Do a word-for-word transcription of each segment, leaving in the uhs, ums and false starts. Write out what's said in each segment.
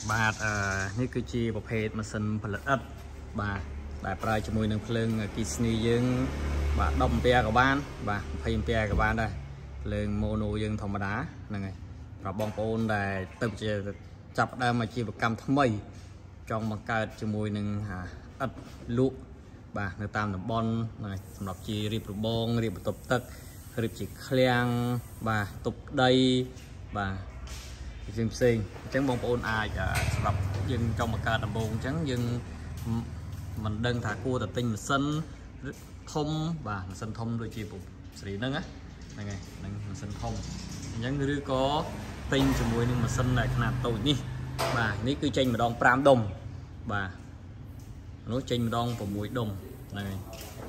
បាទអឺនេះគឺជាប្រភេទម៉ាស៊ីនផលិតឥដ្ឋបាទដែលប្រើជាមួយនឹងភ្លើងអគ្គិសនីយើងបាទដប់អាំពែក៏បានបាទยี่สิบអាំពែក៏បានដែរភ្លើងម៉ូណូយើងធម្មតាហ្នឹងហើយប្រាប់បងប្អូនដែលទៅជាចាប់ដើមអាជីវកម្មថ្មីចង់បង្កើតជាមួយនឹងឥដ្ឋលក់បាទនៅតាមតំបន់ហ្នឹងហើយសម្រាប់ជារៀបរបងរៀបបន្ទប់ទឹករៀបជាឃ្លាំងបាទទប់ដីបាទផ្សេងផ្សេងអញ្ចឹងបងប្អូនអាចសម្រាប់យើងចង់បង្កើតដំបូងអញ្ចឹងយើងមិនដឹងថាគួរតែទិញម៉ាស៊ីនធំបាទម៉ាស៊ីនធំដូចជាពុកស្រីហ្នឹងហ្នឹងហើយហ្នឹងម៉ាស៊ីនធំអញ្ចឹងឬក៏ទិញជាមួយនឹងម៉ាស៊ីនដែលខ្នាតតូចនេះបាទនេះគឺចេញម្ដងប្រាំដុំបាទនោះចេញម្ដងប្រាំមួយដុំហ្នឹងហើយ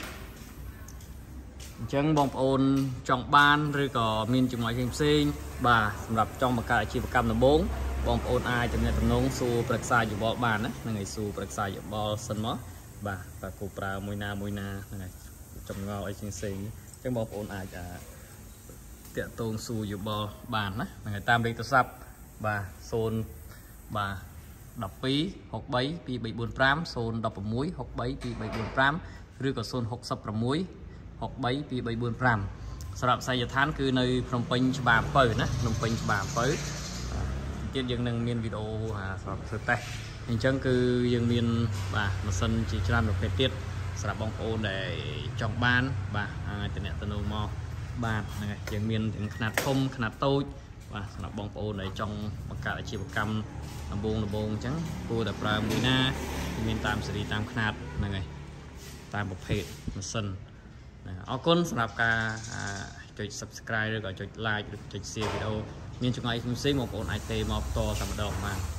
អញ្ចឹងបងប្អូនចង់បានឬក៏មានចម្លើយផ្សេងៗបាទសម្រាប់ចង់បង្កើតអាជីវកម្មដំបូងបងប្អូនអាចទំនាក់ទំនងសួរប្រឹក្សាយោបល់បានណាហ្នឹងហើយសួរប្រឹក្សាយោបល់សិនមកបាទតើគូប្រើមួយណាមួយណាហ្នឹងហើយចម្ងល់អីផ្សេងៗអញ្ចឹងបងប្អូនអាចតាក់ទងសួរយោបល់បានណាហ្នឹងហើយតាមលេខទូរស័ព្ទបាទศูนย์បាទដប់ពីរ ហុកបី ពីរបីបួនប្រាំ ศูนย์ដប់ប្រាំមួយ ហុកបី ពីរបីបួនប្រាំ ឬក៏ศูนย์ហុកប្រាំមួយ ហុកបី ពីរបីបួនប្រាំសម្រាប់ផ្សាយដ្ឋានគឺនៅភ្នំពេញច្បារអំពៅណាភ្នំពេញច្បារអំពៅទៀតយើងនឹងមានវីដេអូសម្រាប់ធ្វើតេស្តអញ្ចឹងគឺយើងមានបាទម៉ាស៊ីនជាច្រើនប្រភេទទៀតសម្រាប់បងប្អូនដែលចង់បានបាទអាចតំណតំណងមកបាទហ្នឹងហើយយើងមានទាំងខ្នាតធំខ្នាតតូចបាទសម្រាប់បងប្អូនដែលចង់បង្កើតអាជីវកម្មដំបូងដំបូងអញ្ចឹងគួរតែប្រើមួយណាមានតាមស៊េរីតាមខ្នាតហ្នឹងហើយតាមប្រភេទម៉ាស៊ីនអរគុណសម្រាប់ការចុច Subscribe ឬក៏ចុច Like ឬចុច Share វីដេអូមានចម្ងាយផ្សេងៗបងប្អូនអាចទេមកបន្តតែម្ដងបាន